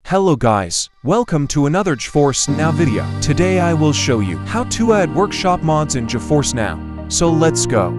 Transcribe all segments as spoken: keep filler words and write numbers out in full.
Hello guys, welcome to another GeForce Now video. Today I will show you how to add workshop mods in GeForce Now. So let's go.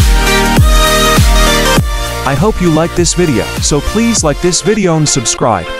I hope you like this video, so please like this video and subscribe.